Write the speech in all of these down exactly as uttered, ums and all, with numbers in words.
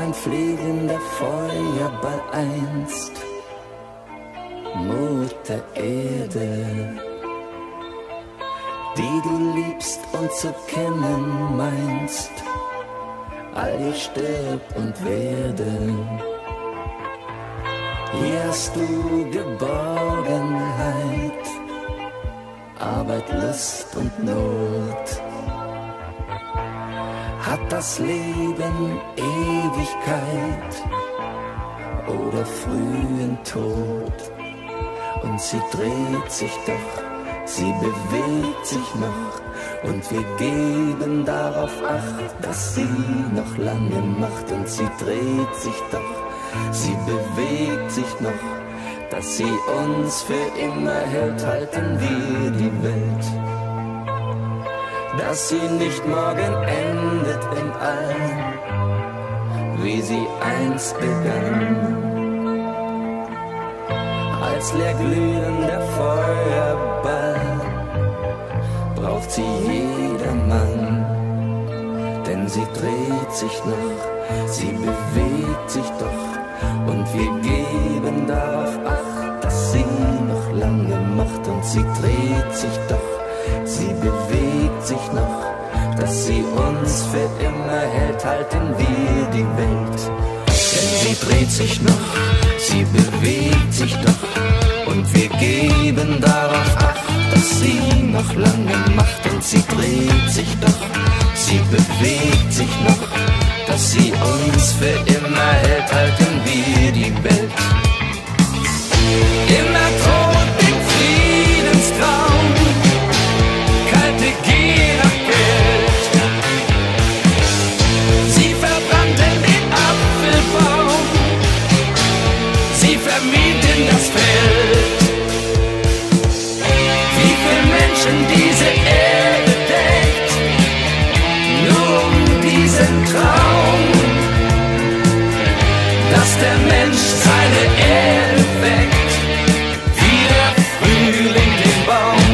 ein fliegender Feuerball einst, Mutter Erde, die du liebst und zu kennen meinst. All ihr stirb und werde. Hier hast du Geborgenheit, Arbeit, Lust und Not. Hat das Leben Ewigkeit oder frühen Tod? Und sie dreht sich doch, sie bewegt sich noch, und wir geben darauf Acht, dass sie noch lange macht. Und sie dreht sich doch, sie bewegt sich noch, dass sie uns für immer hält, halten wir die Welt. Dass sie nicht morgen endet im All, wie sie einst begann. Als leerglühender Feuerball braucht sie jedermann, denn sie dreht sich noch, sie bewegt sich doch, und wir geben darauf Acht, dass sie noch lange macht. Und sie dreht sich doch, sie bewegt sich noch, dass sie uns für immer hält, halten wir die Welt. Denn sie dreht sich noch, sie bewegt sich doch, und wir geben darauf Acht, dass sie noch lange macht. Und sie dreht sich doch, sie bewegt sich noch, dass sie uns für immer hält, halten wir die Welt. Immer tot im Friedenstraum, kalte Gier nach Geld. Sie verbrannte den Apfelbaum, sie vermieden das Feld. Wie viele Menschen diese Erde deckt, nur um diesen Traum, dass der Mensch seine Erde weckt, wie der Frühling den Baum.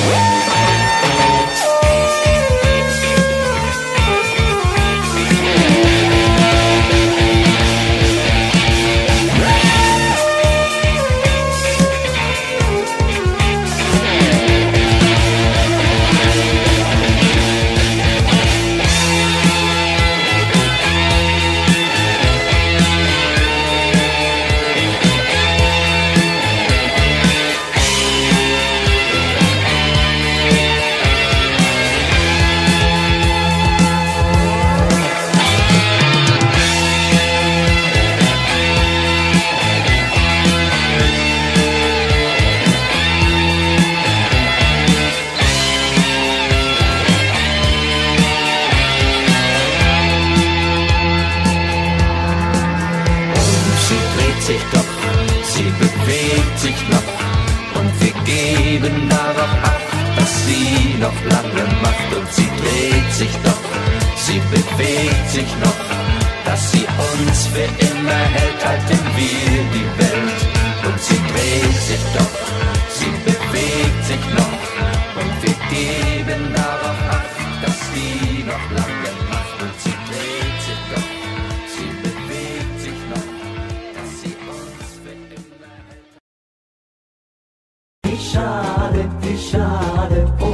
Sich doch, sie bewegt sich noch, und wir geben darauf Acht, dass sie noch lange macht. Und sie dreht sich doch, sie bewegt sich noch, dass sie uns für immer hält, halten wir die Welt. Und sie dreht sich doch, sie bewegt sich noch, und wir geben darauf Acht, dass sie noch lange macht. Und sie dreht sich doch, sie bewegt sich noch, dass sie uns für immer hält. Wie schade, wie schade, oh